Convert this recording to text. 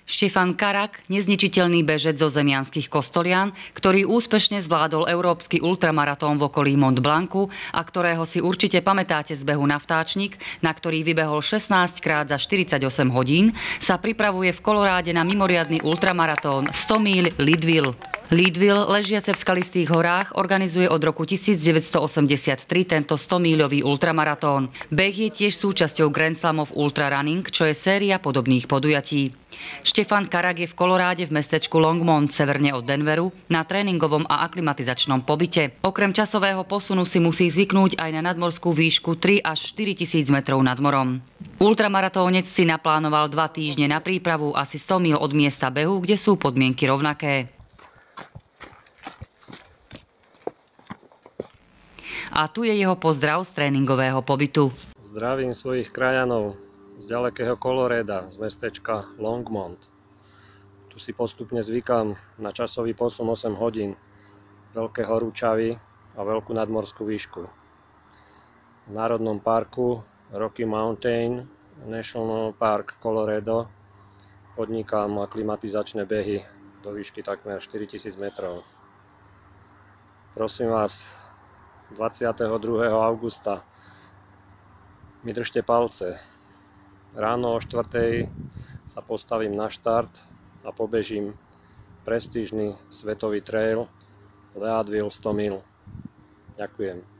Štefan Karak, nezničiteľný bežec zo Zemianskych Kostolian, ktorý úspešne zvládol európsky ultramaratón v okolí Mont Blancu a ktorého si určite pamätáte z behu na vtáčnik, na ktorý vybehol 16 krát za 48 hodín, sa pripravuje v Koloráde na mimoriadny ultramaratón 100 míľ Leadville. Leadville, ležiace v skalistých horách, organizuje od roku 1983 tento 100-míľový ultramaratón. Beh je tiež súčasťou Grand Slam of Ultra Running, čo je séria podobných podujatí. Štefan Karak je v Koloráde v mestečku Longmont, severne od Denveru, na tréningovom a aklimatizačnom pobyte. Okrem časového posunu si musí zvyknúť aj na nadmorskú výšku 3 až 4 tisíc metrov nad morom. Ultramaratónec si naplánoval 2 týždne na prípravu asi 100 míľ od miesta behu, kde sú podmienky rovnaké. A tu je jeho pozdrav z tréningového pobytu. Zdravím svojich krajanov z ďalekého Colorada, z mestečka Longmont. Tu si postupne zvykám na časový posun 8 hodín, veľké horúčavy a veľkú nadmorskú výšku. V národnom parku Rocky Mountain National Park Colorado podnikám aklimatizačné behy do výšky takmer 4000 metrov. Prosím vás, 22. augusta mi držte palce. Ráno o 4:00 sa postavím na štart a pobežím prestížny svetový trail Leadville 100 míľ. Ďakujem.